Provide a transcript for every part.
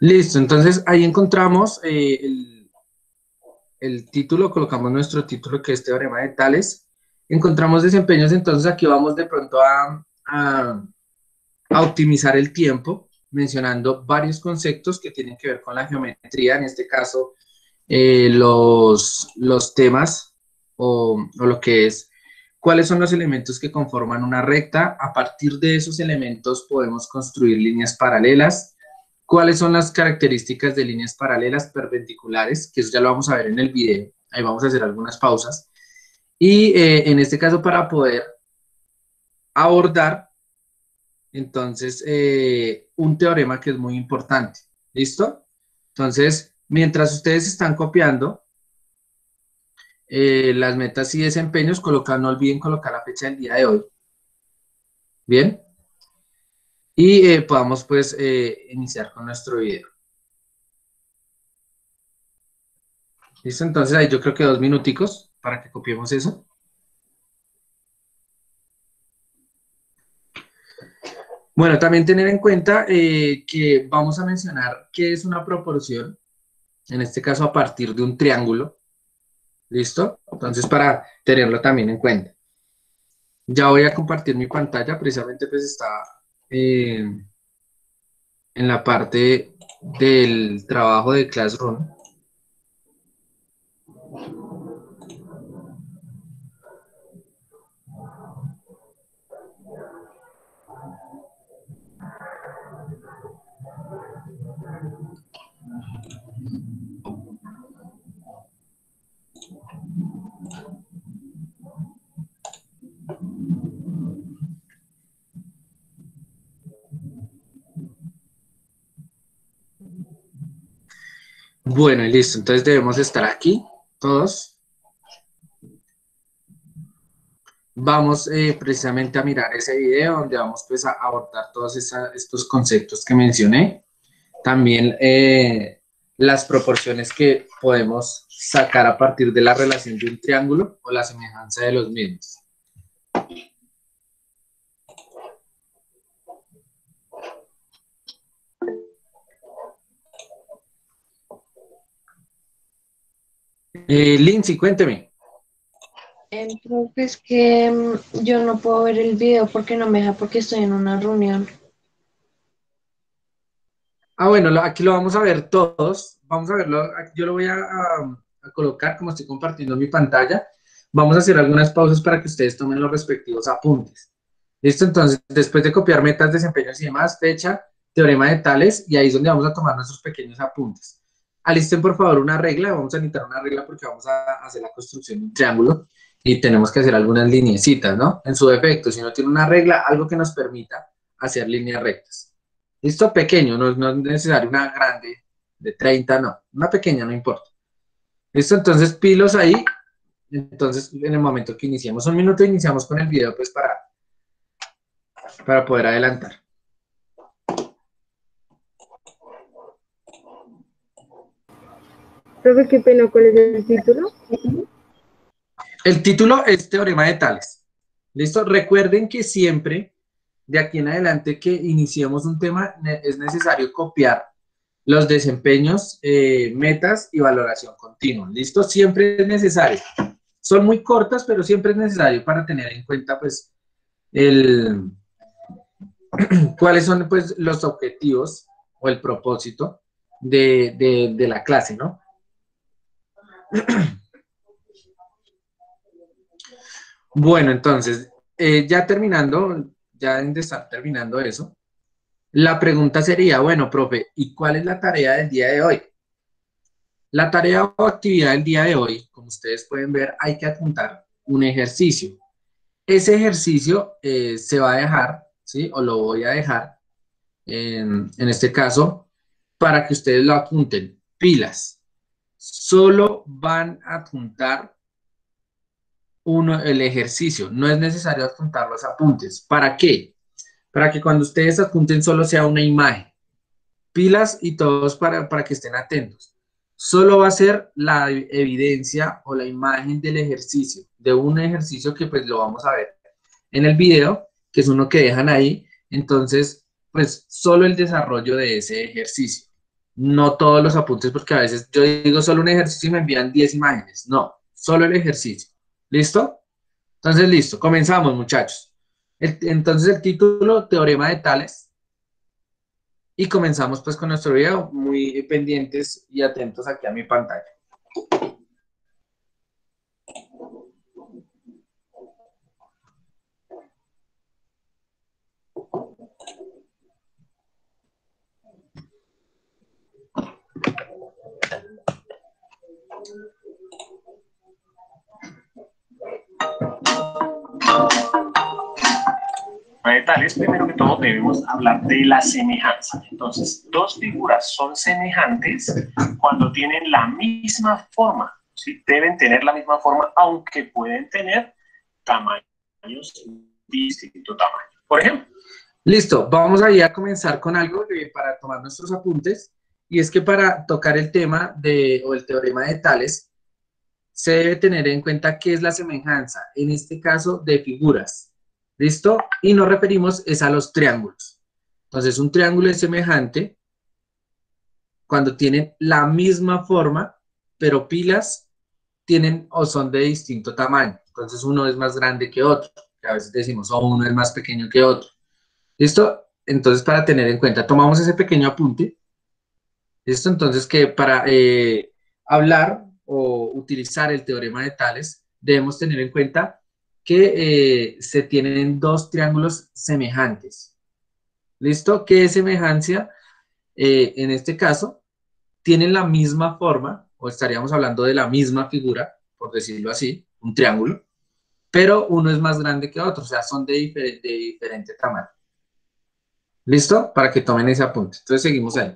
Listo, entonces ahí encontramos el título, colocamos nuestro título que es Teorema de Tales. Encontramos desempeños, entonces aquí vamos de pronto a optimizar el tiempo, mencionando varios conceptos que tienen que ver con la geometría, en este caso los temas o lo que es cuáles son los elementos que conforman una recta. A partir de esos elementos podemos construir líneas paralelas. ¿Cuáles son las características de líneas paralelas perpendiculares? Que eso ya lo vamos a ver en el video. Ahí vamos a hacer algunas pausas. Y en este caso, para poder abordar, entonces, un teorema que es muy importante. ¿Listo? Entonces, mientras ustedes están copiando las metas y desempeños, no olviden colocar la fecha del día de hoy. ¿Bien? Y podamos, pues, iniciar con nuestro video. ¿Listo? Entonces, ahí yo creo que 2 minuticos para que copiemos eso. Bueno, también tener en cuenta que vamos a mencionar qué es una proporción, en este caso a partir de un triángulo. ¿Listo? Entonces, para tenerlo también en cuenta. Ya voy a compartir mi pantalla, precisamente pues está eh, en la parte del trabajo de Classroom. Bueno, y listo, entonces debemos estar aquí, todos. Vamos precisamente a mirar ese video donde vamos pues a abordar todos estos conceptos que mencioné. También las proporciones que podemos sacar a partir de la relación de un triángulo o la semejanza de los mismos. Lindsay, cuénteme. Entonces que yo no puedo ver el video porque no me deja porque estoy en una reunión. Ah, bueno, aquí lo vamos a ver todos. Vamos a verlo. Yo lo voy a colocar como estoy compartiendo mi pantalla. Vamos a hacer algunas pausas para que ustedes tomen los respectivos apuntes. ¿Listo? Entonces, después de copiar metas, desempeños y demás, fecha, teorema de Tales, y ahí es donde vamos a tomar nuestros pequeños apuntes. Alisten, por favor, una regla. Vamos a necesitar una regla porque vamos a hacer la construcción de un triángulo y tenemos que hacer algunas lineecitas, ¿no? En su defecto, si no tiene una regla, algo que nos permita hacer líneas rectas. Listo, pequeño, no es necesario una grande de 30, no. Una pequeña, no importa. Listo, entonces pilos ahí. Entonces, en el momento que iniciemos 1 minuto, iniciamos con el video, pues para poder adelantar. Profe, qué pena, ¿cuál es el título? El título es Teorema de Tales. ¿Listo? Recuerden que siempre, de aquí en adelante que iniciemos un tema, es necesario copiar los desempeños, metas y valoración continua. ¿Listo? Siempre es necesario. Son muy cortas, pero siempre es necesario para tener en cuenta, pues, cuáles son, pues, los objetivos o el propósito de la clase, ¿no? Bueno, entonces, ya terminando, ya de estar terminando eso, la pregunta sería, bueno, profe, ¿y cuál es la tarea del día de hoy? La tarea o actividad del día de hoy, como ustedes pueden ver, hay que apuntar un ejercicio. Ese ejercicio se va a dejar, ¿sí? O lo voy a dejar, en este caso, para que ustedes lo apunten. Pilas. Solo van a apuntar el ejercicio. No es necesario adjuntar los apuntes. ¿Para qué? Para que cuando ustedes adjunten solo sea una imagen. Pilas y todos para que estén atentos. Solo va a ser la evidencia o la imagen del ejercicio, de un ejercicio que pues lo vamos a ver en el video, que es uno que dejan ahí. Entonces, pues solo el desarrollo de ese ejercicio. no todos los apuntes, porque a veces yo digo solo un ejercicio y me envían 10 imágenes. No, solo el ejercicio. ¿Listo? Entonces, listo, comenzamos, muchachos. Entonces, el título, Teorema de Tales. Y comenzamos pues con nuestro video, muy pendientes y atentos aquí a mi pantalla. De Tales, primero que todo debemos hablar de la semejanza. Entonces, dos figuras son semejantes cuando tienen la misma forma, ¿sí? Deben tener la misma forma, aunque pueden tener tamaños distinto tamaño. Por ejemplo. Listo, vamos ahí a comenzar con algo para tomar nuestros apuntes, y es que para tocar el tema o el teorema de Tales, se debe tener en cuenta qué es la semejanza, en este caso de figuras. ¿Listo? Y nos referimos es a los triángulos. Entonces, un triángulo es semejante cuando tienen la misma forma, pero pilas tienen o son de distinto tamaño. Entonces, uno es más grande que otro, que a veces decimos, o uno es más pequeño que otro. ¿Listo? Entonces, para tener en cuenta, tomamos ese pequeño apunte. ¿Listo? Entonces, que para hablar o utilizar el teorema de Tales, debemos tener en cuenta que se tienen dos triángulos semejantes. ¿Listo? ¿Qué es semejanza? En este caso, tienen la misma forma, o estaríamos hablando de la misma figura, por decirlo así, un triángulo, pero uno es más grande que otro, o sea, son de diferente tamaño. ¿Listo? Para que tomen ese apunte. Entonces, seguimos ahí.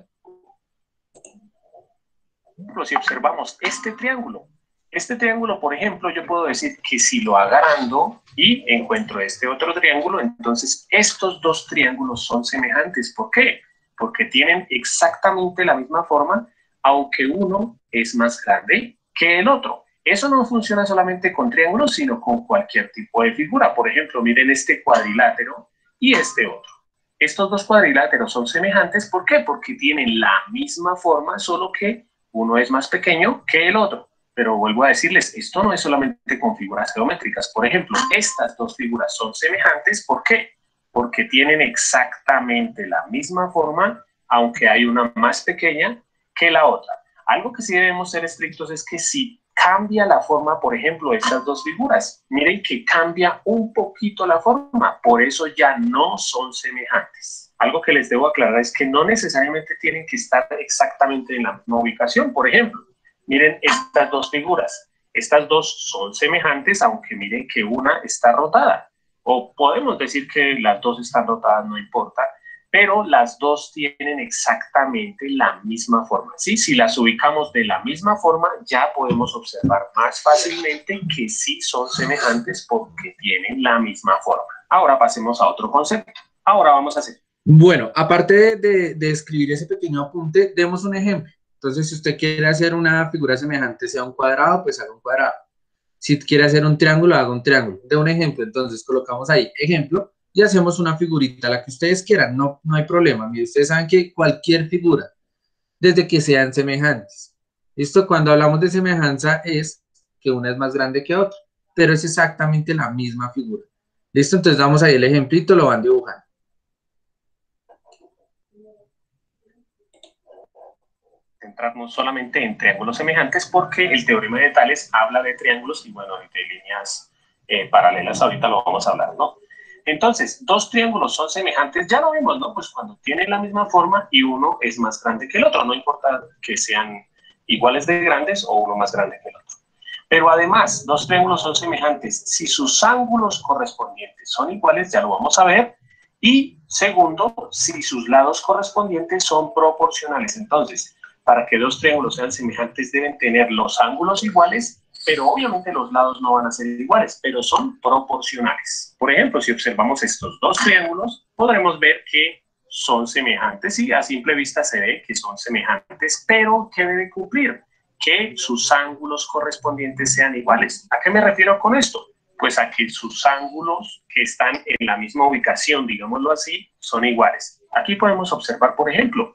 Si observamos este triángulo, por ejemplo, yo puedo decir que si lo agrando y encuentro este otro triángulo, entonces estos dos triángulos son semejantes. ¿Por qué? Porque tienen exactamente la misma forma, aunque uno es más grande que el otro. Eso no funciona solamente con triángulos, sino con cualquier tipo de figura. Por ejemplo, miren este cuadrilátero y este otro. Estos dos cuadriláteros son semejantes. ¿Por qué? Porque tienen la misma forma, solo que uno es más pequeño que el otro. Pero vuelvo a decirles, esto no es solamente con figuras geométricas. Por ejemplo, estas dos figuras son semejantes. ¿Por qué? Porque tienen exactamente la misma forma, aunque hay una más pequeña que la otra. Algo que sí debemos ser estrictos es que si cambia la forma, por ejemplo, de estas dos figuras, miren que cambia un poquito la forma, por eso ya no son semejantes. Algo que les debo aclarar es que no necesariamente tienen que estar exactamente en la misma ubicación. Por ejemplo, miren estas dos figuras. Estas dos son semejantes, aunque miren que una está rotada. O podemos decir que las dos están rotadas, no importa, pero las dos tienen exactamente la misma forma, ¿sí? Si las ubicamos de la misma forma, ya podemos observar más fácilmente que sí son semejantes porque tienen la misma forma. Ahora pasemos a otro concepto. Ahora vamos a hacer. Bueno, aparte de escribir ese pequeño apunte, demos un ejemplo. Entonces, si usted quiere hacer una figura semejante, sea un cuadrado, pues haga un cuadrado. Si quiere hacer un triángulo, haga un triángulo. De un ejemplo, entonces colocamos ahí ejemplo y hacemos una figurita, la que ustedes quieran, no hay problema. Mire, ustedes saben que cualquier figura, desde que sean semejantes. Esto cuando hablamos de semejanza es que una es más grande que otra, pero es exactamente la misma figura. ¿Listo? Entonces damos ahí el ejemplito, lo van dibujando. Centrarnos solamente en triángulos semejantes porque el teorema de Tales habla de triángulos y bueno, de líneas paralelas, ahorita lo vamos a hablar, ¿no? Entonces, dos triángulos son semejantes, ya lo vimos, ¿no? Pues cuando tienen la misma forma y uno es más grande que el otro, no importa que sean iguales de grandes o uno más grande que el otro. Pero además, dos triángulos son semejantes si sus ángulos correspondientes son iguales, ya lo vamos a ver, y segundo, si sus lados correspondientes son proporcionales. Entonces, para que dos triángulos sean semejantes deben tener los ángulos iguales, pero obviamente los lados no van a ser iguales, pero son proporcionales. Por ejemplo, si observamos estos dos triángulos, podremos ver que son semejantes y a simple vista se ve que son semejantes, pero ¿qué debe cumplir? Que sus ángulos correspondientes sean iguales. ¿A qué me refiero con esto? Pues a que sus ángulos que están en la misma ubicación, digámoslo así, son iguales. Aquí podemos observar, por ejemplo,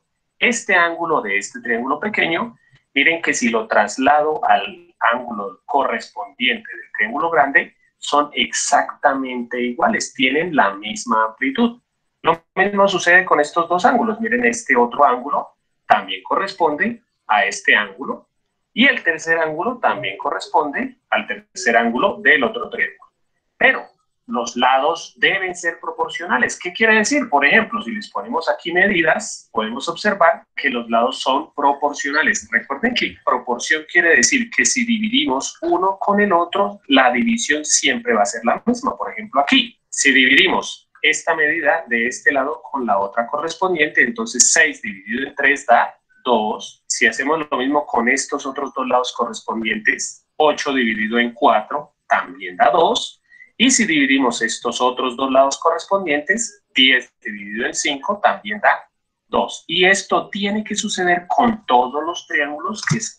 este ángulo de este triángulo pequeño, miren que si lo traslado al ángulo correspondiente del triángulo grande, son exactamente iguales, tienen la misma amplitud. Lo mismo sucede con estos dos ángulos. Miren, este otro ángulo también corresponde a este ángulo y el tercer ángulo también corresponde al tercer ángulo del otro triángulo. Pero los lados deben ser proporcionales. ¿Qué quiere decir? Por ejemplo, si les ponemos aquí medidas, podemos observar que los lados son proporcionales. Recuerden que proporción quiere decir que si dividimos uno con el otro, la división siempre va a ser la misma. Por ejemplo, aquí, si dividimos esta medida de este lado con la otra correspondiente, entonces 6 dividido en 3 da 2. Si hacemos lo mismo con estos otros dos lados correspondientes, 8 dividido en 4 también da 2. Y si dividimos estos otros dos lados correspondientes, 10 dividido en 5 también da 2. Y esto tiene que suceder con todos los triángulos que es.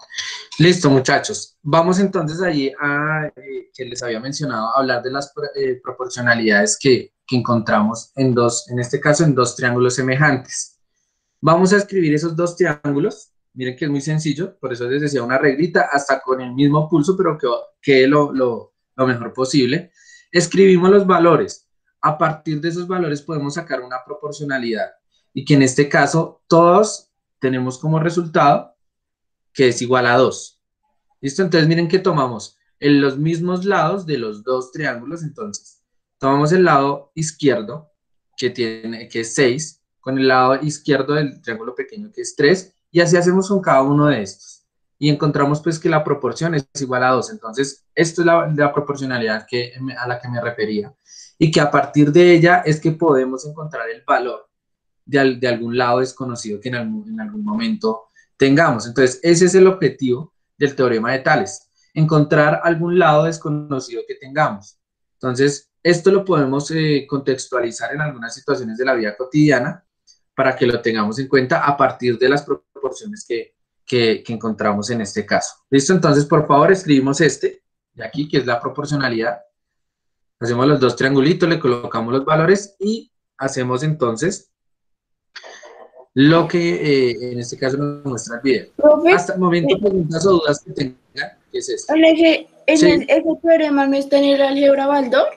Listo, muchachos. Vamos entonces allí a, que les había mencionado, a hablar de las proporcionalidades que encontramos en este caso, en dos triángulos semejantes. Vamos a escribir esos dos triángulos. Miren que es muy sencillo, por eso les decía una reglita, hasta con el mismo pulso, pero que quede lo mejor posible. Escribimos los valores. A partir de esos valores podemos sacar una proporcionalidad. Y que en este caso todos tenemos como resultado que es igual a 2. ¿Listo? Entonces miren que tomamos en los mismos lados de los dos triángulos. Entonces tomamos el lado izquierdo, que es 6, con el lado izquierdo del triángulo pequeño, que es 3, y así hacemos con cada uno de estos. Y encontramos pues que la proporción es igual a 2. Entonces, esto es la proporcionalidad a la que me refería. Y que a partir de ella es que podemos encontrar el valor de algún lado desconocido que en algún momento tengamos. Entonces, ese es el objetivo del teorema de Tales. Encontrar algún lado desconocido que tengamos. Entonces, esto lo podemos contextualizar en algunas situaciones de la vida cotidiana para que lo tengamos en cuenta a partir de las proporciones que encontramos en este caso. ¿Listo? Entonces, por favor, escribimos de aquí, que es la proporcionalidad. Hacemos los dos triangulitos, le colocamos los valores y hacemos entonces lo que en este caso nos muestra el video. Profe, Hasta el momento, preguntas o dudas que tengan, ¿qué es esto? ese teorema no está en el álgebra Baldor.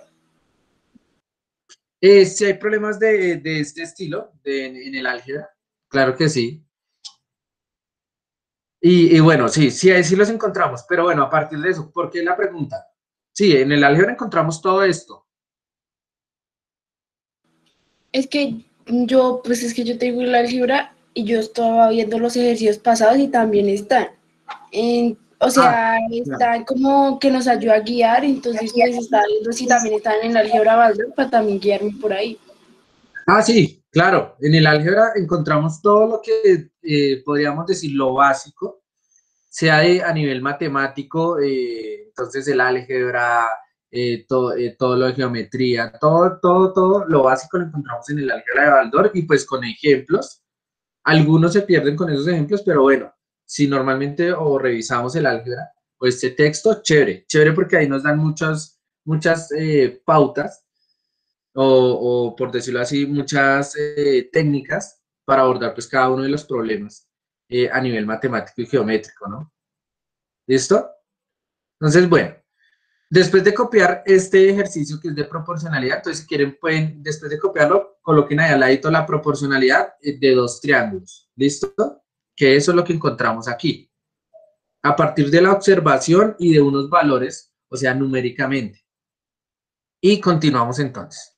Si hay problemas de este estilo en el álgebra, claro que sí. Y bueno, sí los encontramos, pero bueno, a partir de eso, ¿por qué la pregunta? Sí, en el álgebra encontramos todo esto. Es que yo tengo el álgebra y yo estaba viendo los ejercicios pasados y también están. Están como que nos ayuda a guiar, entonces pues estaba viendo si también están en el álgebra Baldor para también guiarme por ahí. Ah, sí, claro. En el álgebra encontramos todo lo que podríamos decir lo básico, sea a nivel matemático, entonces el álgebra, todo lo de geometría, todo lo básico lo encontramos en el álgebra de Baldor y pues con ejemplos. Algunos se pierden con esos ejemplos, pero bueno, si normalmente o revisamos el álgebra o este texto, chévere porque ahí nos dan muchas pautas o por decirlo así, muchas técnicas para abordar pues cada uno de los problemas a nivel matemático y geométrico, ¿no? ¿Listo? Entonces, bueno, después de copiar este ejercicio que es de proporcionalidad, entonces si quieren pueden, después de copiarlo, coloquen ahí al ladito la proporcionalidad de dos triángulos, ¿listo? Que eso es lo que encontramos aquí. A partir de la observación y de unos valores, o sea, numéricamente. Y continuamos entonces.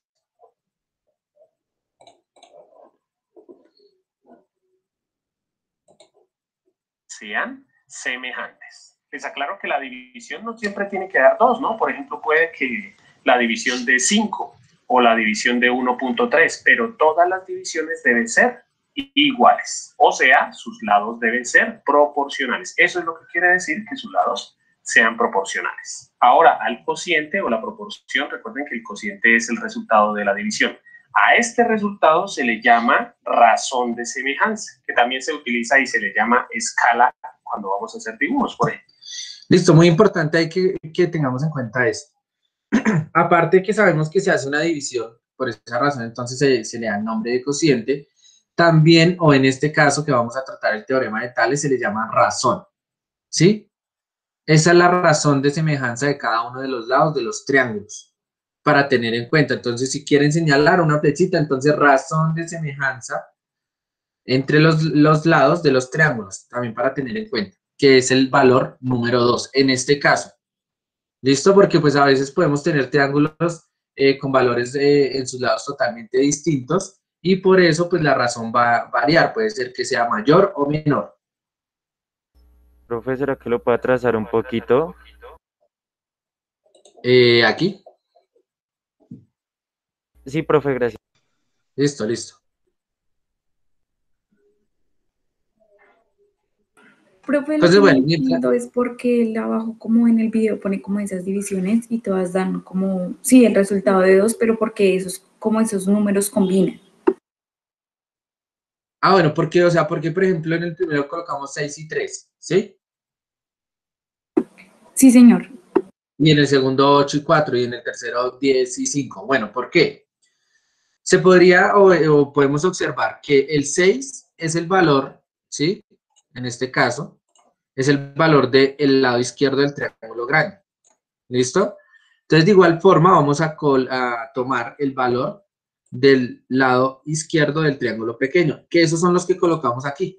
Sean semejantes. Les aclaro que la división no siempre tiene que dar 2, ¿no? Por ejemplo, puede que la división de 5 o la división de 1.3, pero todas las divisiones deben ser iguales. O sea, sus lados deben ser proporcionales. Eso es lo que quiere decir que sus lados sean proporcionales. Ahora, al cociente o la proporción, recuerden que el cociente es el resultado de la división. A este resultado se le llama razón de semejanza, que también se utiliza y se le llama escala cuando vamos a hacer dibujos, por ejemplo. Listo, muy importante hay que tengamos en cuenta esto. Aparte que sabemos que se hace una división, por esa razón entonces se le da el nombre de cociente, también, o en este caso que vamos a tratar el teorema de Tales, se le llama razón, ¿sí? Esa es la razón de semejanza de cada uno de los lados de los triángulos, para tener en cuenta. Entonces, si quieren señalar una flechita, entonces razón de semejanza entre los lados de los triángulos, también para tener en cuenta, que es el valor número 2, en este caso. ¿Listo? Porque pues a veces podemos tener triángulos con valores en sus lados totalmente distintos, y por eso pues la razón va a variar, puede ser que sea mayor o menor. Profe, ¿será que lo pueda trazar un poquito? Aquí, Sí, profe, gracias. listo, listo. Profe, lo Entonces, que no bueno, mientras, entiendo es porque él abajo, como en el video, pone como esas divisiones y todas dan como, sí, el resultado de 2, pero porque esos, como esos números combinan. bueno, porque, o sea, porque por ejemplo en el primero colocamos 6 y 3, ¿sí? Sí, señor. Y en el segundo 8 y 4, y en el tercero 10 y 5. Bueno, ¿por qué? Se podría o podemos observar que el 6 es el valor, ¿sí? En este caso, es el valor del lado izquierdo del triángulo grande. ¿Listo? Entonces, de igual forma, vamos a tomar el valor del lado izquierdo del triángulo pequeño, que esos son los que colocamos aquí.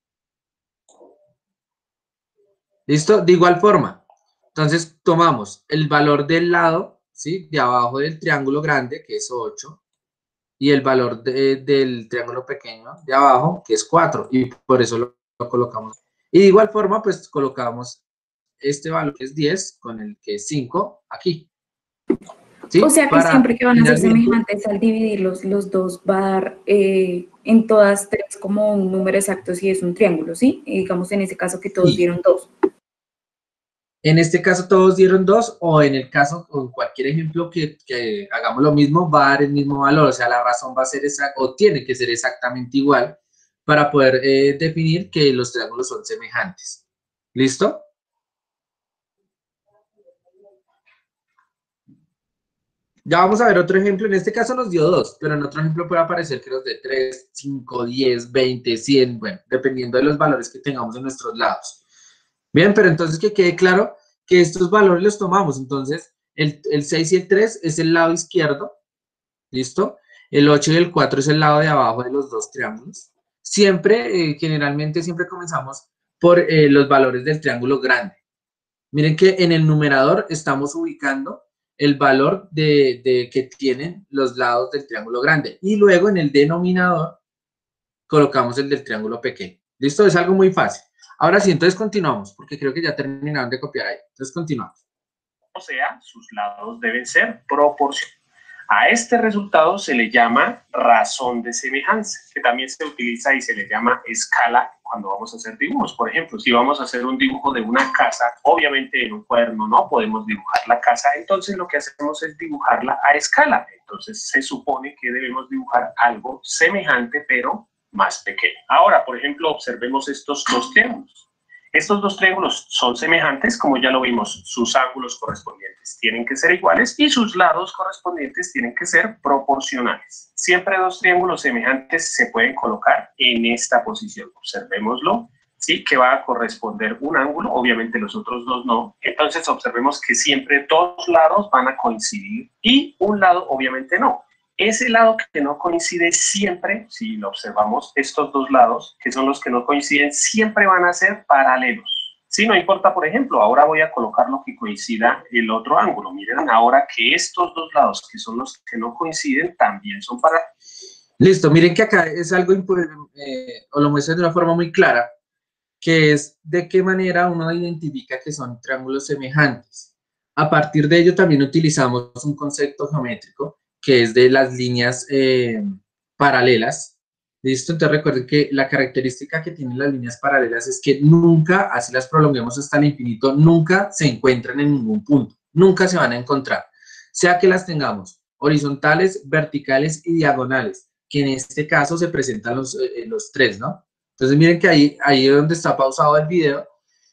¿Listo? De igual forma, entonces tomamos el valor del lado, ¿sí? De abajo del triángulo grande, que es 8, y el valor del triángulo pequeño de abajo, que es 4, y por eso lo colocamos. Y de igual forma, pues colocamos este valor que es 10 con el que es 5 aquí. ¿Sí? O sea que Para siempre que van a ser finalmente, semejantes al dividirlos, los dos va a dar en todas tres como un número exacto si es un triángulo, ¿sí? Y digamos en ese caso que todos sí. dieron 2. En este caso todos dieron 2, o en el caso, con cualquier ejemplo que hagamos lo mismo, va a dar el mismo valor. O sea, la razón va a ser exacta, o tiene que ser exactamente igual, para poder definir que los triángulos son semejantes. ¿Listo? Ya vamos a ver otro ejemplo. En este caso nos dio 2, pero en otro ejemplo puede aparecer que nos dé 3, 5, 10, 20, 100, bueno, dependiendo de los valores que tengamos en nuestros lados. Bien, pero entonces que quede claro que estos valores los tomamos. Entonces, el 6 y el 3 es el lado izquierdo, ¿listo? El 8 y el 4 es el lado de abajo de los dos triángulos. Siempre, generalmente, siempre comenzamos por los valores del triángulo grande. Miren que en el numerador estamos ubicando el valor que tienen los lados del triángulo grande. Y luego en el denominador colocamos el del triángulo pequeño. ¿Listo? Es algo muy fácil. Ahora sí, entonces continuamos, porque creo que ya terminaron de copiar ahí. Entonces continuamos. O sea, sus lados deben ser proporcionales. A este resultado se le llama razón de semejanza, que también se utiliza y se le llama escala cuando vamos a hacer dibujos. Por ejemplo, si vamos a hacer un dibujo de una casa, obviamente en un cuaderno no podemos dibujar la casa, entonces lo que hacemos es dibujarla a escala. Entonces se supone que debemos dibujar algo semejante, pero más pequeño. Ahora, por ejemplo, observemos estos dos triángulos. Estos dos triángulos son semejantes, como ya lo vimos, sus ángulos correspondientes tienen que ser iguales y sus lados correspondientes tienen que ser proporcionales. Siempre dos triángulos semejantes se pueden colocar en esta posición. Observémoslo, ¿sí? Que va a corresponder un ángulo, obviamente los otros dos no. Entonces observemos que siempre dos lados van a coincidir y un lado obviamente no. Ese lado que no coincide siempre, si lo observamos, estos dos lados, que son los que no coinciden, siempre van a ser paralelos. Sí, no importa, por ejemplo, ahora voy a colocar lo que coincida el otro ángulo. Miren ahora que estos dos lados, que son los que no coinciden, también son paralelos. Listo, miren que acá es algo o lo muestran de una forma muy clara, que es de qué manera uno identifica que son triángulos semejantes. A partir de ello también utilizamos un concepto geométrico, que es de las líneas paralelas. ¿Listo? Entonces recuerden que la característica que tienen las líneas paralelas es que nunca, así las prolonguemos hasta el infinito, nunca se encuentran en ningún punto. Nunca se van a encontrar. Sea que las tengamos horizontales, verticales y diagonales, que en este caso se presentan los tres, ¿no? Entonces miren que ahí es donde está pausado el video.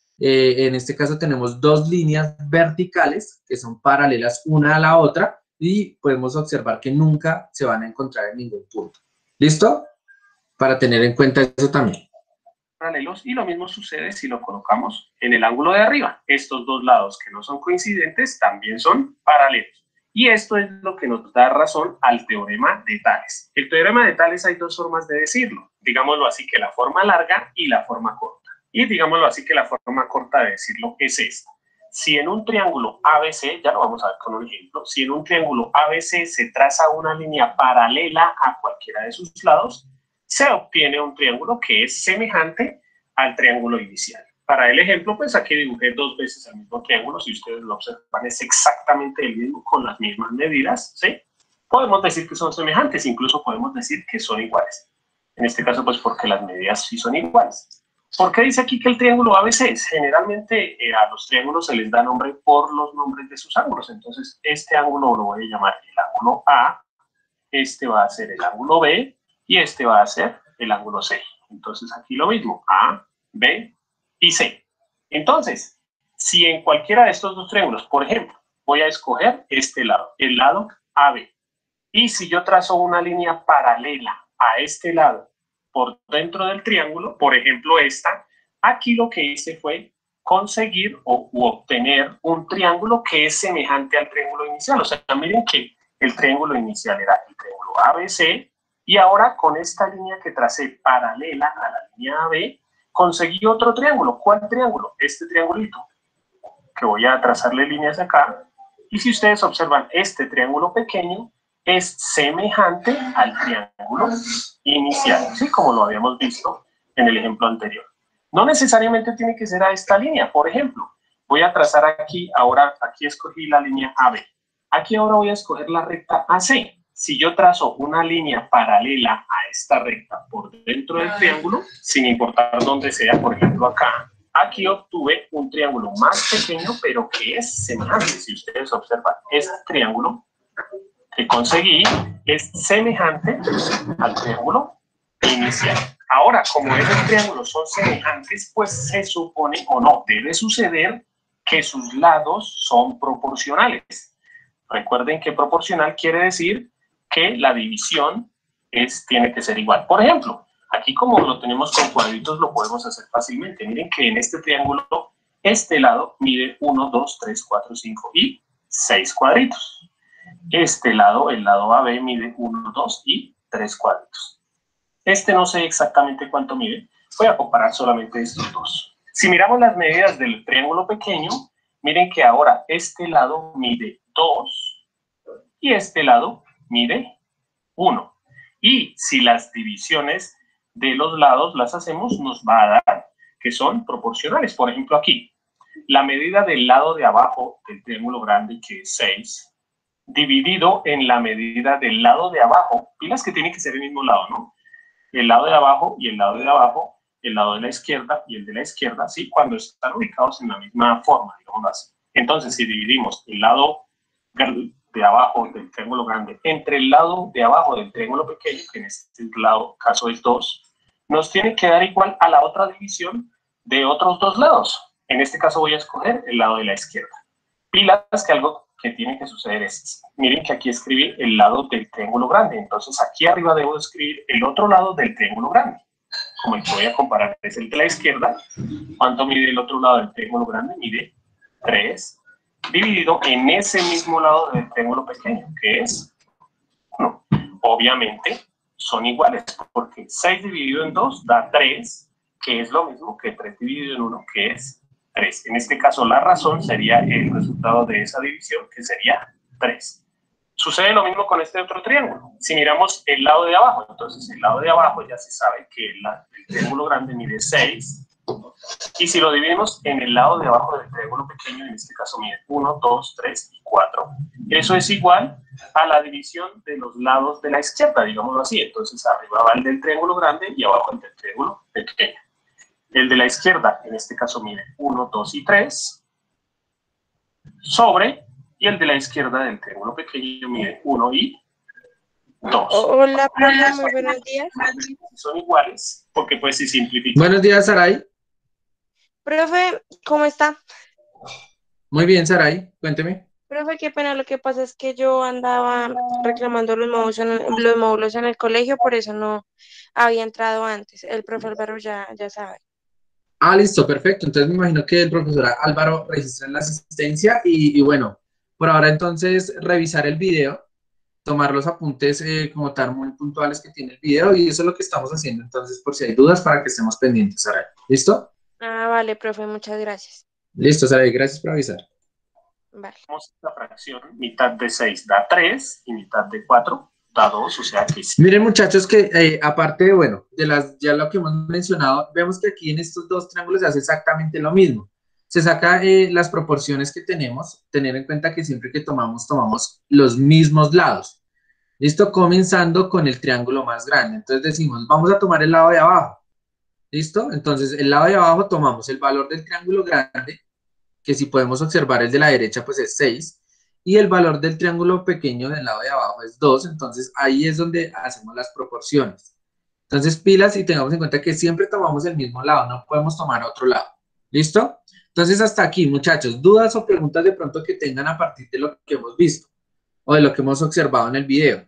En este caso tenemos dos líneas verticales que son paralelas una a la otra y podemos observar que nunca se van a encontrar en ningún punto. ¿Listo? para tener en cuenta eso también. Paralelos, y lo mismo sucede si lo colocamos en el ángulo de arriba. Estos dos lados que no son coincidentes también son paralelos. Y esto es lo que nos da razón al teorema de Tales. El teorema de Tales hay dos formas de decirlo. Digámoslo así, que la forma larga y la forma corta. Y digámoslo así, que la forma corta de decirlo es esta. Si en un triángulo ABC, ya lo vamos a ver con un ejemplo, si en un triángulo ABC se traza una línea paralela a cualquiera de sus lados, se obtiene un triángulo que es semejante al triángulo inicial. Para el ejemplo, pues aquí dibujé dos veces el mismo triángulo. Si ustedes lo observan, es exactamente el mismo, con las mismas medidas, ¿sí? Podemos decir que son semejantes, incluso podemos decir que son iguales. En este caso, pues porque las medidas sí son iguales. ¿Por qué dice aquí que el triángulo ABC? Generalmente a los triángulos se les da nombre por los nombres de sus ángulos. Entonces, este ángulo lo voy a llamar el ángulo A, este va a ser el ángulo B, y este va a ser el ángulo C. Entonces aquí lo mismo, A, B y C. Entonces, si en cualquiera de estos dos triángulos, por ejemplo, voy a escoger este lado, el lado AB, y si yo trazo una línea paralela a este lado por dentro del triángulo, por ejemplo esta, aquí lo que hice fue conseguir u obtener un triángulo que es semejante al triángulo inicial. O sea, miren que el triángulo inicial era el triángulo ABC, y ahora con esta línea que tracé paralela a la línea AB, conseguí otro triángulo. ¿Cuál triángulo? Este triangulito, que voy a trazarle líneas acá. Y si ustedes observan, este triángulo pequeño es semejante al triángulo inicial, ¿sí? Como lo habíamos visto en el ejemplo anterior. No necesariamente tiene que ser a esta línea. Por ejemplo, voy a trazar aquí, ahora aquí escogí la línea AB. Aquí ahora voy a escoger la recta AC. Si yo trazo una línea paralela a esta recta por dentro del triángulo, sin importar dónde sea, por ejemplo acá, aquí obtuve un triángulo más pequeño, pero que es semejante. Si ustedes observan, este triángulo que conseguí es semejante al triángulo inicial. Ahora, como esos triángulos son semejantes, pues se supone, o no, debe suceder que sus lados son proporcionales. Recuerden que proporcional quiere decir que la división tiene que ser igual. Por ejemplo, aquí como lo tenemos con cuadritos, lo podemos hacer fácilmente. Miren que en este triángulo, este lado mide 1, 2, 3, 4, 5 y 6 cuadritos. Este lado, el lado AB, mide 1, 2 y 3 cuadritos. Este no sé exactamente cuánto mide. Voy a comparar solamente estos dos. Si miramos las medidas del triángulo pequeño, miren que ahora este lado mide 2 y este lado mide 1. Y si las divisiones de los lados las hacemos, nos va a dar que son proporcionales. Por ejemplo, aquí, la medida del lado de abajo del triángulo grande, que es 6, dividido en la medida del lado de abajo, pilas que tiene que ser el mismo lado, ¿no? El lado de abajo y el lado de abajo, el lado de la izquierda y el de la izquierda, ¿sí? Cuando están ubicados en la misma forma, digamos así. Entonces, si dividimos el lado de abajo del triángulo grande entre el lado de abajo del triángulo pequeño, que en este caso es 2, nos tiene que dar igual a la otra división de otros dos lados. En este caso voy a escoger el lado de la izquierda. Pilas que algo que tiene que suceder es, miren que aquí escribí el lado del triángulo grande, entonces aquí arriba debo escribir el otro lado del triángulo grande. Como el que voy a comparar es el de la izquierda. ¿Cuánto mide el otro lado del triángulo grande? Mide 3, dividido en ese mismo lado del triángulo pequeño, que es 1. Obviamente son iguales, porque 6 dividido en 2 da 3, que es lo mismo que 3 dividido en 1, que es 3. En este caso, la razón sería el resultado de esa división, que sería 3. Sucede lo mismo con este otro triángulo. Si miramos el lado de abajo, entonces el lado de abajo ya se sabe que el triángulo grande mide 6. Y si lo dividimos en el lado de abajo del triángulo pequeño, en este caso mide 1, 2, 3 y 4. Eso es igual a la división de los lados de la izquierda, digámoslo así. Entonces arriba va el del triángulo grande y abajo el del triángulo pequeño. El de la izquierda, en este caso, mide 1, 2 y 3, sobre, y el de la izquierda del triángulo pequeño mide 1 y 2. Hola, profe, muy buenos días. Son iguales, porque pues si simplifico. Buenos días, Saray. Profe, ¿cómo está? Muy bien, Saray, cuénteme. Profe, qué pena, lo que pasa es que yo andaba reclamando los módulos en el colegio, por eso no había entrado antes. El profe Álvaro ya sabe. Ah, listo, perfecto. Entonces me imagino que el profesor Álvaro registra la asistencia y bueno, por ahora entonces revisar el video, tomar los apuntes como tal muy puntuales que tiene el video y eso es lo que estamos haciendo. Entonces, por si hay dudas, para que estemos pendientes. Sara. ¿Listo? Ah, vale, profe, muchas gracias. Listo, Sara, gracias por avisar. Vale. La fracción, mitad de 6 da 3 y mitad de 4 da 2, o sea que sí. Miren, muchachos, que aparte de, bueno, ya lo que hemos mencionado, vemos que aquí en estos dos triángulos se hace exactamente lo mismo. Se saca las proporciones que tenemos, tener en cuenta que siempre que tomamos los mismos lados. ¿Listo? Comenzando con el triángulo más grande. Entonces decimos, vamos a tomar el lado de abajo. ¿Listo? Entonces, el lado de abajo tomamos el valor del triángulo grande, que si podemos observar el de la derecha, pues es 6. Y el valor del triángulo pequeño del lado de abajo es 2, entonces ahí es donde hacemos las proporciones. Entonces pilas y tengamos en cuenta que siempre tomamos el mismo lado, no podemos tomar otro lado. ¿Listo? Entonces hasta aquí, muchachos, dudas o preguntas de pronto que tengan a partir de lo que hemos visto o de lo que hemos observado en el video.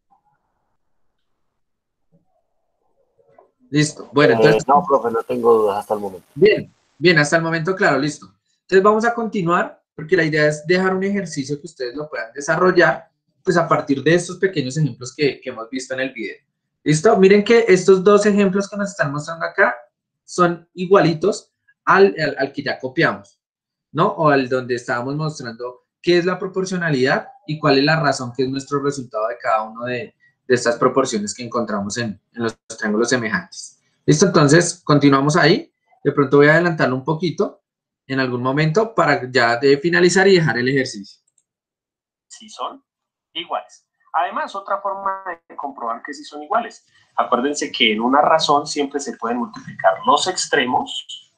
Listo. Bueno, entonces... No, profe, no tengo dudas hasta el momento. Bien, hasta el momento, claro, listo. Entonces vamos a continuar, porque la idea es dejar un ejercicio que ustedes lo puedan desarrollar, pues a partir de estos pequeños ejemplos que hemos visto en el video. ¿Listo? Miren que estos dos ejemplos que nos están mostrando acá son igualitos al que ya copiamos, ¿no? O al donde estábamos mostrando qué es la proporcionalidad y cuál es la razón que es nuestro resultado de cada uno de estas proporciones que encontramos en los triángulos semejantes. ¿Listo? Entonces, continuamos ahí. De pronto voy a adelantarlo un poquito en algún momento para ya de finalizar y dejar el ejercicio. Sí son iguales. Además, otra forma de comprobar que sí son iguales. Acuérdense que en una razón siempre se pueden multiplicar los extremos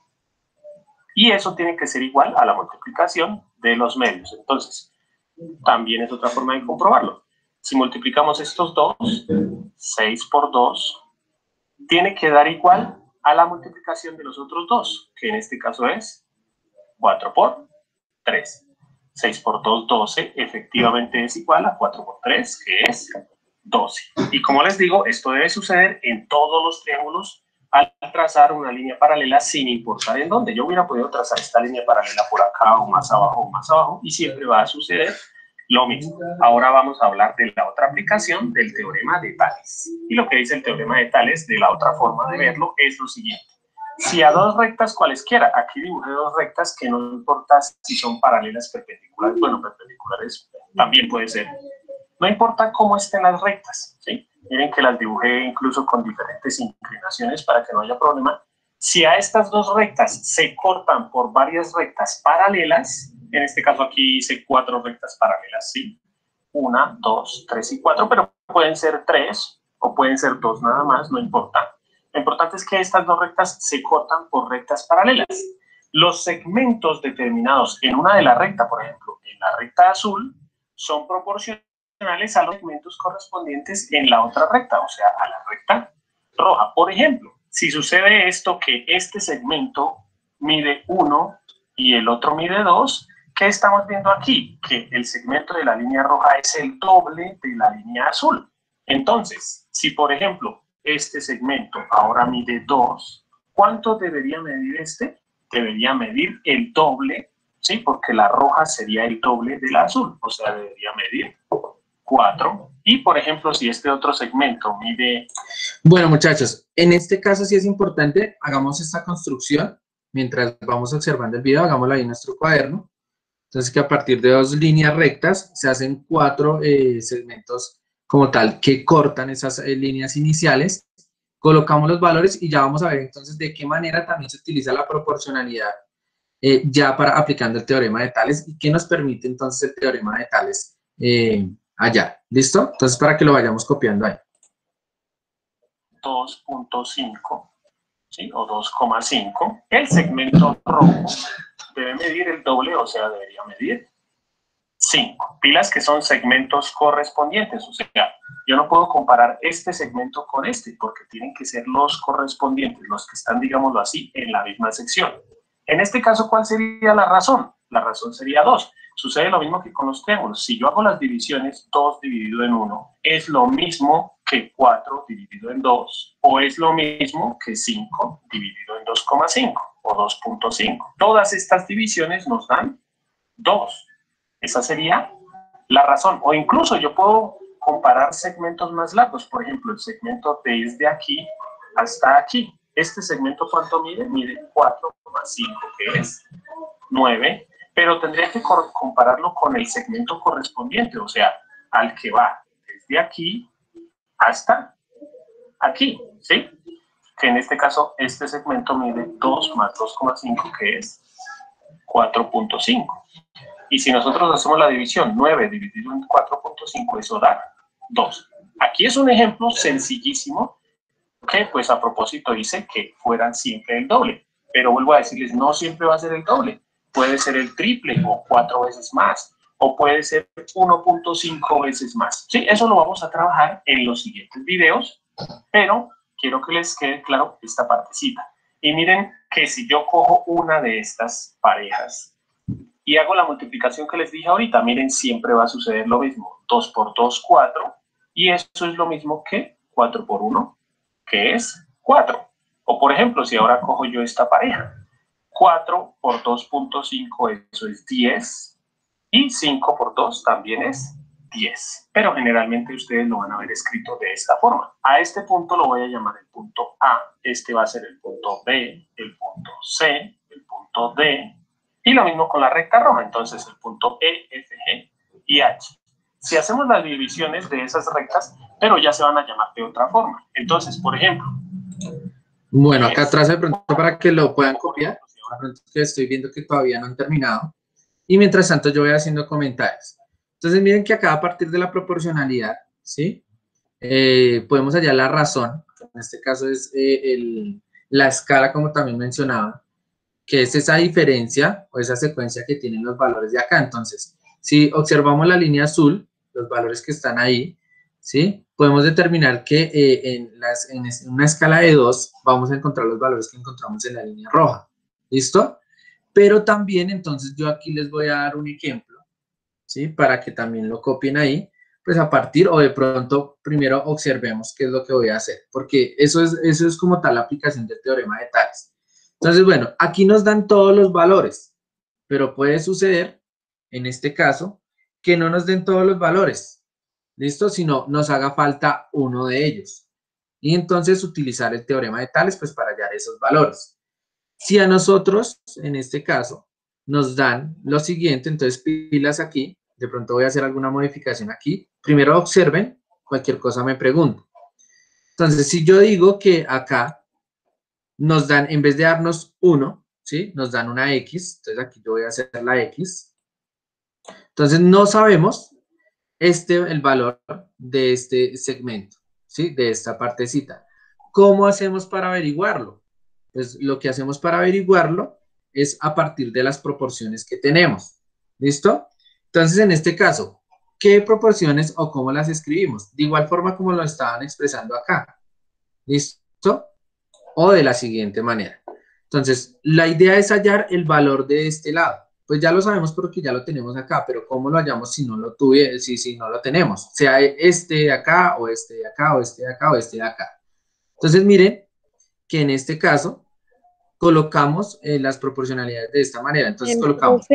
y eso tiene que ser igual a la multiplicación de los medios. Entonces, también es otra forma de comprobarlo. Si multiplicamos estos dos, 6 por 2, tiene que dar igual a la multiplicación de los otros dos, que en este caso es 4 por 3. 6 por 2, 12, efectivamente es igual a 4 por 3, que es 12. Y como les digo, esto debe suceder en todos los triángulos al trazar una línea paralela sin importar en dónde. Yo hubiera podido trazar esta línea paralela por acá o más abajo, y siempre va a suceder lo mismo. Ahora vamos a hablar de la otra aplicación del teorema de Tales. Y lo que dice el teorema de Tales, de la otra forma de verlo, es lo siguiente. Si a dos rectas cualesquiera, aquí dibujé dos rectas que no importa si son paralelas, perpendiculares, bueno, perpendiculares también puede ser. No importa cómo estén las rectas, ¿sí? Miren que las dibujé incluso con diferentes inclinaciones para que no haya problema. Si a estas dos rectas se cortan por varias rectas paralelas, en este caso aquí hice 4 rectas paralelas, ¿sí? 1, 2, 3 y 4, pero pueden ser 3 o pueden ser 2 nada más, no importa. Lo importante es que estas dos rectas se cortan por rectas paralelas. Los segmentos determinados en una de las rectas, por ejemplo, en la recta azul, son proporcionales a los segmentos correspondientes en la otra recta, o sea, a la recta roja. Por ejemplo, si sucede esto, que este segmento mide 1 y el otro mide 2, ¿qué estamos viendo aquí? Que el segmento de la línea roja es el doble de la línea azul. Entonces, si por ejemplo, este segmento ahora mide 2, ¿cuánto debería medir este? Debería medir el doble, ¿sí? Porque la roja sería el doble de la azul, o sea, debería medir 4. Y, por ejemplo, si este otro segmento mide... Bueno, muchachos, en este caso sí es importante, hagamos esta construcción, mientras vamos observando el video, hagámoslo ahí en nuestro cuaderno. Entonces, que a partir de dos líneas rectas se hacen 4 segmentos como tal que cortan esas líneas iniciales, colocamos los valores y ya vamos a ver entonces de qué manera también se utiliza la proporcionalidad ya para aplicando el teorema de Tales y qué nos permite entonces el teorema de Tales allá. ¿Listo? Entonces, para que lo vayamos copiando ahí. 2.5, ¿sí? O 2,5. El segmento rojo debe medir el doble, o sea, debería medir 5. Pilas que son segmentos correspondientes, o sea, yo no puedo comparar este segmento con este, porque tienen que ser los correspondientes, los que están, digámoslo así, en la misma sección. En este caso, ¿cuál sería la razón? La razón sería 2. Sucede lo mismo que con los triángulos. Si yo hago las divisiones, 2 dividido en 1 es lo mismo que 4 dividido en 2, o es lo mismo que 5 dividido en 2,5 o 2.5. Todas estas divisiones nos dan 2. Esa sería la razón. O incluso yo puedo comparar segmentos más largos. Por ejemplo, el segmento desde aquí hasta aquí. Este segmento, ¿cuánto mide? Mide 4,5, que es 9. Pero tendría que compararlo con el segmento correspondiente, o sea, al que va desde aquí hasta aquí, ¿sí? Que en este caso, este segmento mide 2 más 2,5, que es 4.5. Y si nosotros hacemos la división, 9 dividido en 4.5, eso da 2. Aquí es un ejemplo sencillísimo, que pues a propósito hice que fueran siempre el doble. Pero vuelvo a decirles, no siempre va a ser el doble. Puede ser el triple o 4 veces más, o puede ser 1.5 veces más. Sí, eso lo vamos a trabajar en los siguientes videos, pero quiero que les quede claro esta partecita. Y miren que si yo cojo una de estas parejas y hago la multiplicación que les dije ahorita, miren, siempre va a suceder lo mismo. 2 por 2, 4, y eso es lo mismo que 4 por 1, que es 4. O por ejemplo, si ahora cojo yo esta pareja, 4 por 2.5, eso es 10. Y 5 por 2 también es 10. Pero generalmente ustedes lo van a ver escrito de esta forma. A este punto lo voy a llamar el punto A. Este va a ser el punto B, el punto C, el punto D. Y lo mismo con la recta roja. Entonces el punto E, F, G y H. Si hacemos las divisiones de esas rectas, pero ya se van a llamar de otra forma. Entonces, por ejemplo. Bueno, acá atrás de pronto para que lo puedan copiar. De pronto que estoy viendo que todavía no han terminado. Y mientras tanto yo voy haciendo comentarios. Entonces miren que acá a partir de la proporcionalidad, ¿sí? Podemos hallar la razón. En este caso es la escala, como también mencionaba, que es esa diferencia o esa secuencia que tienen los valores de acá. Entonces, si observamos la línea azul, los valores que están ahí, ¿sí? Podemos determinar que en una escala de 2 vamos a encontrar los valores que encontramos en la línea roja. ¿Listo? Pero también, entonces, yo aquí les voy a dar un ejemplo, ¿sí? Para que también lo copien ahí, pues a partir, o de pronto, primero observemos qué es lo que voy a hacer, porque eso es como tal la aplicación del teorema de Tales. Entonces, bueno, aquí nos dan todos los valores, pero puede suceder, en este caso, que no nos den todos los valores, ¿listo? Sino nos haga falta uno de ellos. Y entonces utilizar el teorema de Tales, pues para hallar esos valores. Si a nosotros, en este caso, nos dan lo siguiente, entonces pilas aquí, de pronto voy a hacer alguna modificación aquí. Primero observen, cualquier cosa me pregunto. Entonces, si yo digo que acá nos dan, en vez de darnos 1, ¿sí? Nos dan una X, entonces aquí yo voy a hacer la X. Entonces, no sabemos el valor de este segmento, ¿sí? De esta partecita. ¿Cómo hacemos para averiguarlo? Pues lo que hacemos para averiguarlo es a partir de las proporciones que tenemos. ¿Listo? Entonces, en este caso, ¿qué proporciones o cómo las escribimos? De igual forma como lo estaban expresando acá. ¿Listo? O de la siguiente manera. Entonces, la idea es hallar el valor de este lado. Pues ya lo sabemos porque ya lo tenemos acá, pero ¿cómo lo hallamos si no lo si no lo tenemos? Sea este de acá, o este de acá, o este de acá, o este de acá. Entonces, miren que en este caso colocamos las proporcionalidades de esta manera. Entonces colocamos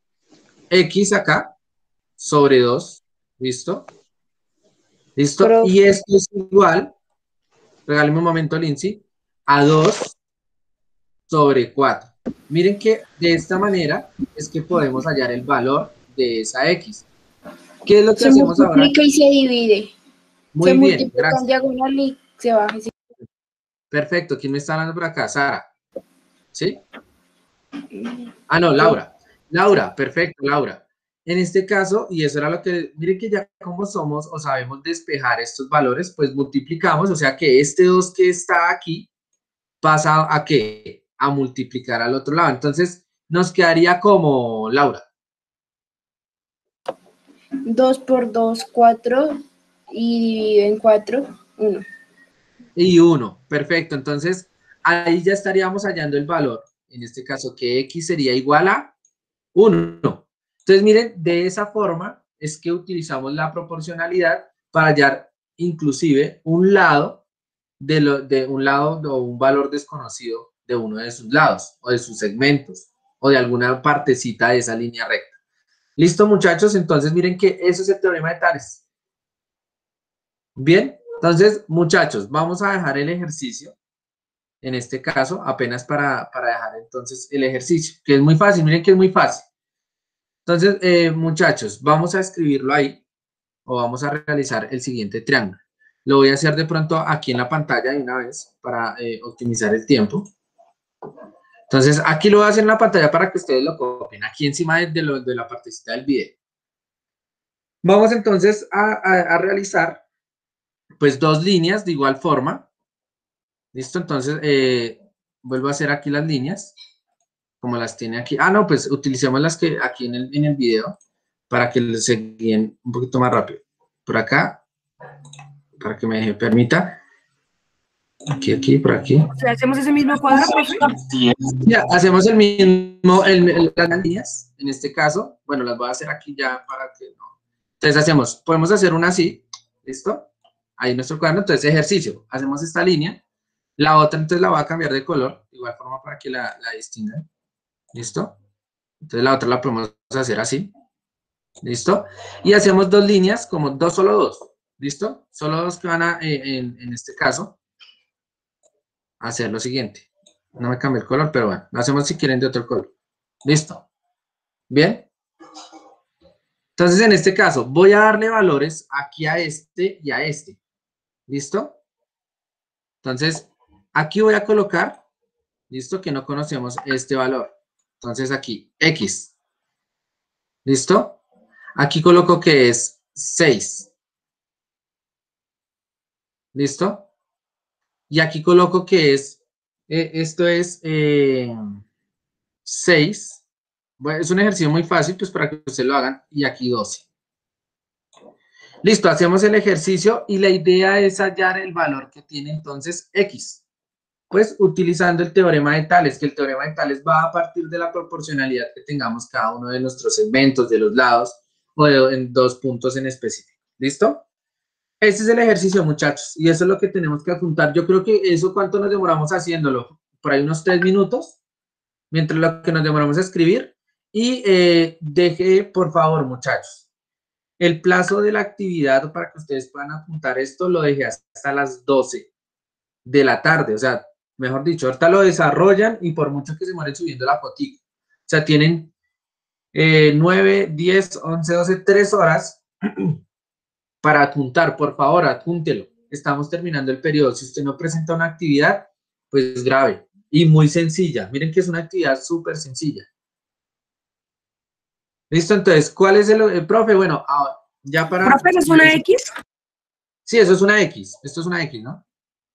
X acá sobre 2, ¿listo? ¿Listo? Profe. Y esto es igual, regálame un momento, Lindsay, a 2 sobre 4. Miren que de esta manera es que podemos hallar el valor de esa X. ¿Qué es lo que Se hacemos ahora? multiplica y se divide. Muy Se bien, multiplica en gracias. diagonal y se baja. Perfecto, ¿quién me está hablando por acá? Sara. ¿Sí? Ah, no, Laura. Laura, perfecto, Laura. En este caso, y eso era lo que, miren que ya como somos o sabemos despejar estos valores, pues multiplicamos, o sea que este 2 que está aquí pasa a ¿qué? A multiplicar al otro lado. Entonces, nos quedaría como, Laura. 2 por 2, 4 y dividido en 4, 1. Y 1, perfecto. Entonces, ahí ya estaríamos hallando el valor. En este caso, que X sería igual a 1. Entonces, miren, de esa forma es que utilizamos la proporcionalidad para hallar inclusive un lado de un lado o un valor desconocido de uno de sus lados o de sus segmentos o de alguna partecita de esa línea recta. ¿Listo, muchachos? Entonces, miren que eso es el teorema de Tales. Bien, entonces, muchachos, vamos a dejar el ejercicio. En este caso, apenas para dejar entonces el ejercicio, que es muy fácil, miren que es muy fácil. Entonces, muchachos, vamos a escribirlo ahí o vamos a realizar el siguiente triángulo. Lo voy a hacer de pronto aquí en la pantalla de una vez para optimizar el tiempo. Entonces, aquí lo voy a hacer en la pantalla para que ustedes lo copien, aquí encima de la partecita del video. Vamos entonces a realizar, pues, dos líneas de igual forma. ¿Listo? Entonces, vuelvo a hacer aquí las líneas, como las tiene aquí. Ah, no, pues utilicemos las que aquí en el video para que se guíen un poquito más rápido. Por acá, para que me permita. Aquí, por aquí. O sea, ¿hacemos ese mismo cuadro, profe? Ya, hacemos el mismo, las líneas, en este caso. Bueno, las voy a hacer aquí ya para que no. Entonces podemos hacer una así, ¿listo? Ahí nuestro cuaderno, entonces ejercicio. Hacemos esta línea. La otra, entonces la voy a cambiar de color, de igual forma para que la distingan. ¿Listo? Entonces la otra la podemos hacer así. ¿Listo? Y hacemos dos líneas, como solo dos. ¿Listo? Solo dos que van a, en este caso, hacer lo siguiente. No me cambie el color, pero bueno, lo hacemos si quieren de otro color. ¿Listo? ¿Bien? Entonces, en este caso, voy a darle valores aquí a este y a este. ¿Listo? Entonces, aquí voy a colocar, ¿listo? Que no conocemos este valor. Entonces, aquí, X. ¿Listo? Aquí coloco que es 6. ¿Listo? Y aquí coloco que es, esto es 6. Bueno, es un ejercicio muy fácil, pues para que ustedes lo hagan. Y aquí 12. Listo, hacemos el ejercicio y la idea es hallar el valor que tiene entonces X. Pues utilizando el teorema de Tales, que el teorema de Tales va a partir de la proporcionalidad que tengamos cada uno de nuestros segmentos, de los lados, o en dos puntos en específico. ¿Listo? Este es el ejercicio, muchachos, y eso es lo que tenemos que apuntar. Yo creo que eso, ¿cuánto nos demoramos haciéndolo? Por ahí unos 3 minutos, mientras lo que nos demoramos a escribir. Y deje, por favor, muchachos, el plazo de la actividad para que ustedes puedan apuntar esto, lo dejé hasta las 12 de la tarde. O sea, mejor dicho, ahorita lo desarrollan y por mucho que se mueren subiendo la fotico. O sea, tienen 9, 10, 11, 12, 3 horas para apuntar. Por favor, apúntelo. Estamos terminando el periodo. Si usted no presenta una actividad, pues grave y muy sencilla. Miren que es una actividad súper sencilla. ¿Listo? Entonces, ¿cuál es el profe? Bueno, ya para... ¿Profe, es una X? Sí, eso es una X. Esto es una X, ¿no?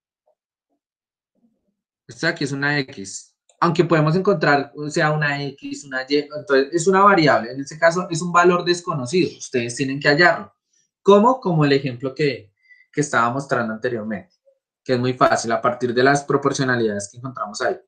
Esta aquí es una X. Aunque podemos encontrar, o sea, una X, una Y. Entonces, es una variable. En este caso, es un valor desconocido. Ustedes tienen que hallarlo. ¿Cómo? Como el ejemplo que estaba mostrando anteriormente. Que es muy fácil a partir de las proporcionalidades que encontramos ahí.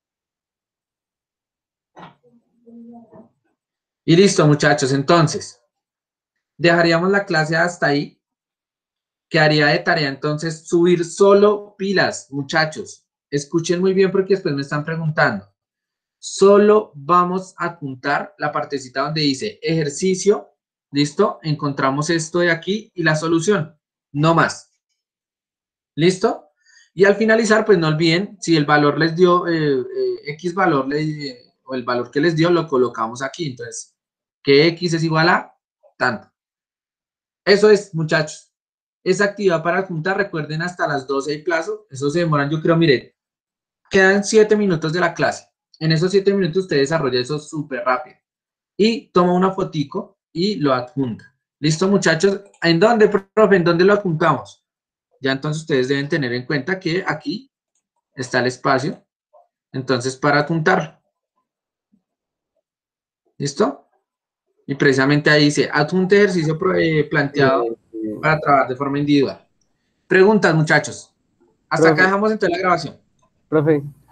Y listo, muchachos. Entonces, dejaríamos la clase hasta ahí. Quedaría de tarea, entonces, subir solo pilas, muchachos. Escuchen muy bien porque después me están preguntando. Solo vamos a apuntar la partecita donde dice ejercicio. ¿Listo? Encontramos esto de aquí y la solución. No más. ¿Listo? Y al finalizar, pues no olviden, si el valor les dio, X valor, o el valor que les dio, lo colocamos aquí. Entonces, que X es igual a tanto. Eso es, muchachos. Esa actividad para apuntar, recuerden, hasta las 12 hay plazo. Eso se demoran, yo creo, miren, quedan 7 minutos de la clase. En esos 7 minutos usted desarrolla eso súper rápido. Y toma una fotico y lo adjunta. ¿Listo, muchachos? ¿En dónde, profe? ¿En dónde lo adjuntamos? Ya entonces ustedes deben tener en cuenta que aquí está el espacio. Entonces, para adjuntarlo. ¿Listo? Y precisamente ahí dice, adjunte ejercicio planteado para trabajar de forma individual. Preguntas, muchachos. Hasta Profe. acá dejamos entonces la grabación. Profe,